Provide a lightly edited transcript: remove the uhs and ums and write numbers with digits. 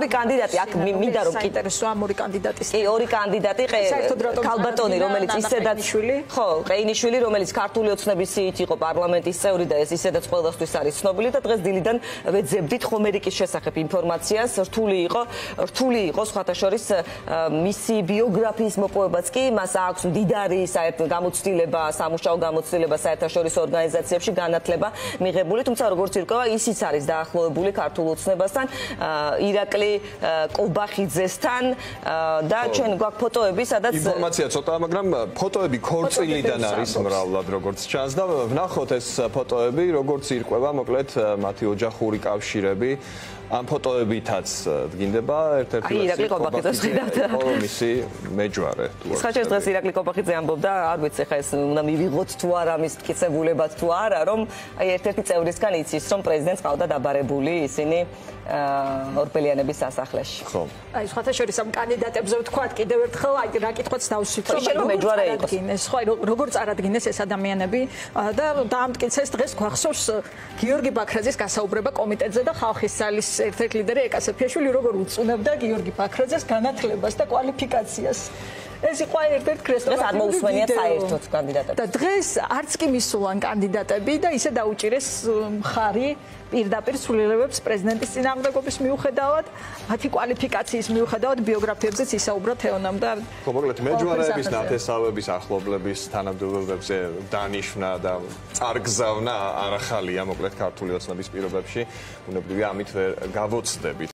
ორი კანდიდატი აქ მინდა რომ საინტერესო ამ ორი კანდიდატის. კი, ორი კანდიდატი ქალბატონი, რომელიც ისედაც ხო, ყეინიშვილი, რომელიც ქართული ოცნების სიით იყო პარლამენტის წევრი და ეს ისედაც ყველასთვის არის ცნობილი და დღეს დილიდან ვეძებდით ხომერიკის შესახებ ინფორმაციას, რთული იყო სხვათა შორის მისი ბიოგრაფიის მოპოვებაც კი, მას აქვს მდიდარი გამოცდილება, სამუშაო გამოცდილება საერთაშორისო ორგანიზაციებში, განათლება მიღებული, თუმცა როგორც ირკვევა, ისიც არის დაახლოებული ქართულ ოცნებასთან, ირაკლი კობახიძესთან და ჩვენ გვაქვს ფოტოები, სადაც ინფორმაცია ცოტაა, მაგრამ ფოტოები ქორწილიდან არის მრავლად, როგორც ჩანს და ვნახოთ ეს ფოტოები, როგორც ირკვევა, მოკლედ მათი ოჯახური კავშირები. ამ ფოტოებითაც დგინდება ერთ-ერთი ირაკლი კობახიძეს ხედავთ. მისი მეჯვარე თუ არა. ხაჭერს დღეს ირაკლი კობახიძე ამბობდა, არ ვიცი ხა ეს უნდა მივიღოთ თუ არა მის მტკიცებულებად თუ არა, რომ აი ერთ-ერთი წევრისგან იცის, რომ პრეზიდენტს ყავდა დაბარებული ისინი ორბელიანების სასახლეში. ხო. აი სხვათა შორის ამ კანდიდატებზე ვთქვათ კიდევ ერთხელ, აი რა კითხვაც დავსვით, რომ მეჯვარე იყოს. ხო, როგორ წარადგინეს ეს ადამიანები და დაამტკიცეს დღეს გვახსოვს გიორგი ბაქრაძის გასაუბრება კომიტეტზე და ხალხის სალის ერთ-ერთი ლიდერი ეკასეფიაშვილი როგორ უწუნებდა გიორგი ბაქრაძეს განათლებას და კვალიფიკაციას. ეს იყო ერთ-ერთი დღეს არ მოусმენია საერთოდ კანდიდატები. და დღეს არც კი მისულან კანდიდატები და ისე დაუჭირეს მხარი პირდაპირ სრულიერებებს პრეზიდენტის წინააღმდეგობის მიუხედავად, მათი კვალიფიკაციის მიუხედავად ბიოგრაფიებზეც ისაუბრა თეონამ და ხო, მოკლედ მეჯვარეების ნათესავების ახლობლების თანამდებობებზე დანიშვნა და წარგზავნა არ ახალია, მოკლედ ქართული ოცნების პირობებში, უნებრივია ამით ვერ გავოცდებით.